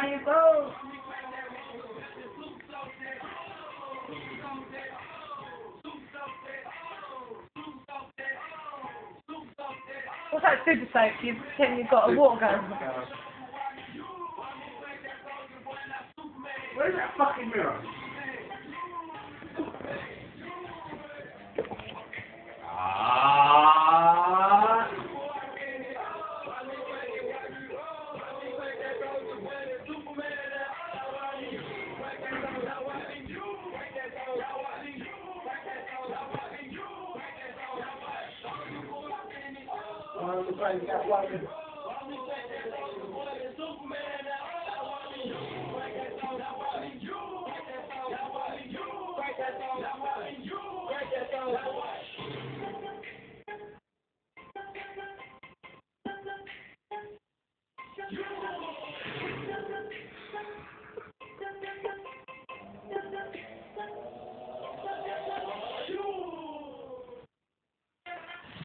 you go. What's that super soap? You pretend you've got a water gun. Where's that fucking mirror? Ah!